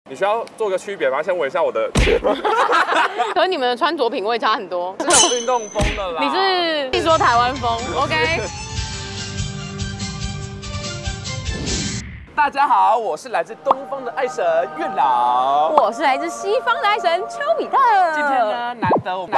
你需要做个区别吗？先闻一下我的。 可是你们的穿着品味差很多， 这种运动风的啦。 你是说台湾风 ？OK。 大家好，我是来自东方的爱神月老， 我是来自西方的爱神丘比特。 今天呢，难得我们。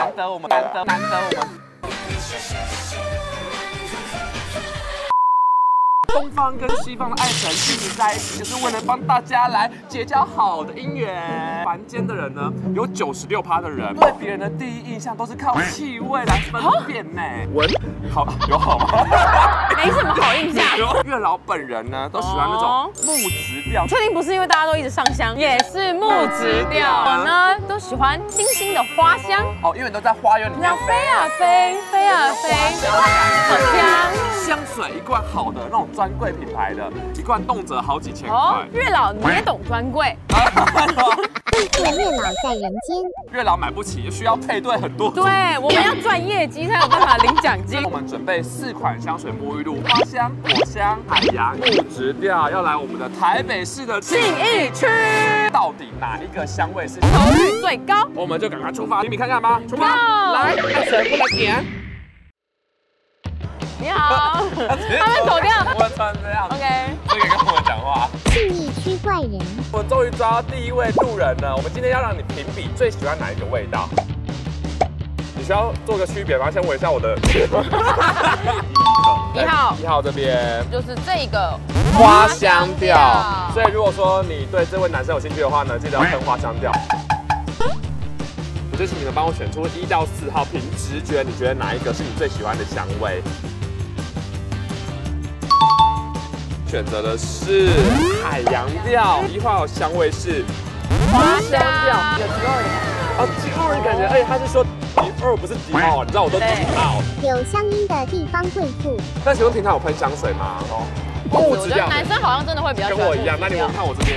东方跟西方的爱神聚集在一起，就是为了帮大家来结交好的姻缘。凡间的人呢，有96%的人对别人的第一印象都是靠气味来分辨呢。闻好有好吗？ 没什么好印象。 月老本人呢，都喜欢那种木质调。 确定不是因为大家都一直上香，也是木质调。我呢，都喜欢清新的花香。 哦，因为你都在花园里面飞啊飞，飞啊飞，好香。 香水一罐好的那种专柜品牌的，一罐动辄好几千块。 哦，月老你也懂专柜。 月老在人间， 月老买不起，需要配对很多。 对，我们要赚业绩才有办法领奖金。 我们准备4款香水沐浴露，花香、果香、海洋、木质调，要来我们的台北市的信义区。 到底哪一个香味是投率最高？ 我们就赶快出发，你看看吧，出发！ 来， 爱神过来点。 你好，他们走掉。 我穿这样 ，OK， 这个跟我讲话。 信义区怪人， 我们终于抓到第一位路人了。我们今天要让你评比最喜欢哪一个味道。你需要做个区别吗？先闻一下我的。1号这边就是这个花香调。所以如果说你对这位男生有兴趣的话呢，记得要喷花香调。我就请你们帮我选出1到4号，凭直觉，你觉得哪一个是你最喜欢的香味？选择的是海洋调，1号香味是花香调，有迪奥的感觉，而且他是说迪奥不是迪奥，你知道我都迪奥。 有乡音的地方贵妇。 那请问平常有喷香水吗？ 我觉得男生好像真的会比较喜欢跟我一样，那你闻看我这边。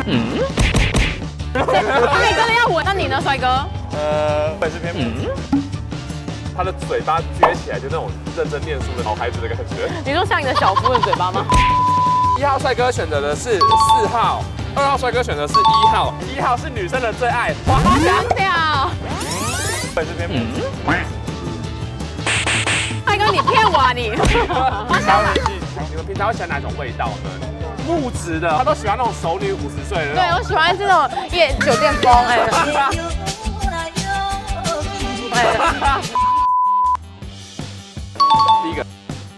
那你真的要闻？那你呢，帅哥？ 我也是偏他的嘴巴撅起来，就那种认真念书的好孩子的感觉。 你说像你的小夫人嘴巴吗 ？1号帅哥选择的是4号，2号帅哥选择的是1号，1号是女生的最爱花香调。我也是偏帅哥，你骗我啊你！ 你们平常会喜欢哪种味道呢？木质的，他都喜欢那种熟女50岁的。 对，我喜欢这种夜酒店风第一个，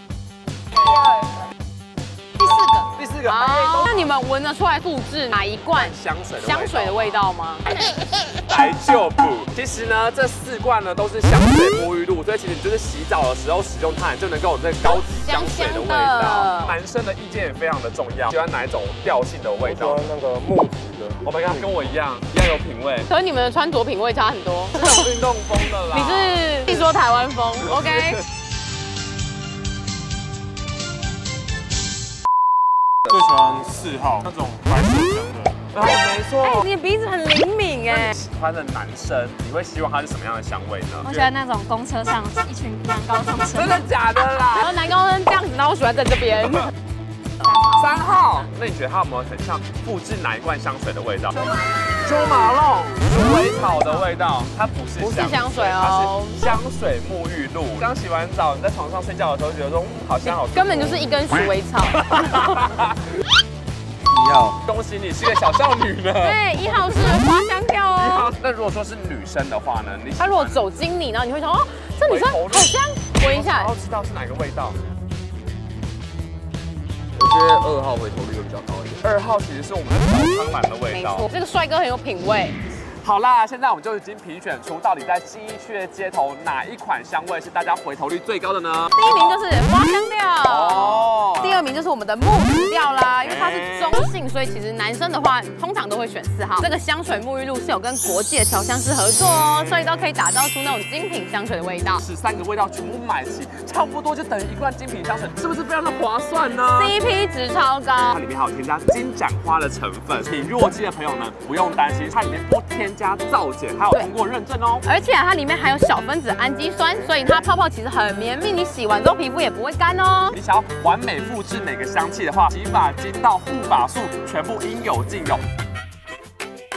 第四个。 那你们闻得出来复制哪一罐香水的味道吗？ 来就不。其实呢，这4罐呢都是香水沐浴露，所以其实你就是洗澡的时候使用它，你就能够有这高级香水的味道。男生的意见也非常的重要，喜欢哪一种调性的味道？那个木质的。Oh my god，跟我一样有品味。 可是你们的穿着品味差很多， 这种运动风的啦。 你是说台湾风 ？OK。 最喜欢4号那种白色香的。 没错。 你的鼻子很灵敏哎。 喜欢的男生，你会希望他是什么样的香味呢？ 我喜欢那种公车上一群男高中生。 真的假的啦？ 然后男高生这样子，然后我喜欢在这边。 3号，那你觉得他有没有很像复制哪一罐香水的味道？猪马肉、鼠尾草的味道，它不是香水哦，它是香水沐浴露。刚洗完澡，你在床上睡觉的时候，觉得说好香好， 根本就是一根鼠尾草。 1号，恭喜你是个小少女呢。 对，1号是花香调哦。 1号，那如果说是女生的话呢？ 她如果走近你，然后你会想哦，这女生好香，闻一下， 然后知道是哪个味道。 我觉得2号回头率会比较高一点。 2号其实是我们的小苍兰的味道。 没错，这个帅哥很有品味。 好啦，现在我们就已经评选出到底在信义区的街头哪一款香味是大家回头率最高的呢？ 第1名就是花香调哦， 第2名就是我们的木质调啦，因为它是中性，所以其实男生的话通常都会选4号。这个香水沐浴露是有跟国际的调香师合作哦，所以都可以打造出那种精品香水的味道。 13个味道全部买齐，差不多就等于1罐精品香水，是不是非常的划算呢 ？CP 值超高， 它里面还有添加金盏花的成分，挺弱肌的朋友呢不用担心，它里面不添加皂碱，还有通过认证哦。 而且它里面还有小分子氨基酸，所以它泡泡其实很绵密，你洗完之后皮肤也不会干哦。 你想要完美复制每个香气的话，洗发精到护发素全部应有尽有。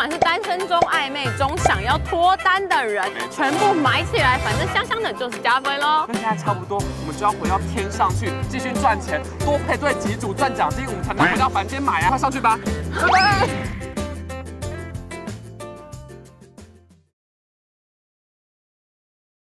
管是单身中、暧昧中想要脱单的人，全部买起来，反正香香的就是加分喽。 那现在差不多，我们就要回到天上去继续赚钱，多配对几组赚奖金，我们才能回到凡间买啊！快上去吧，拜拜。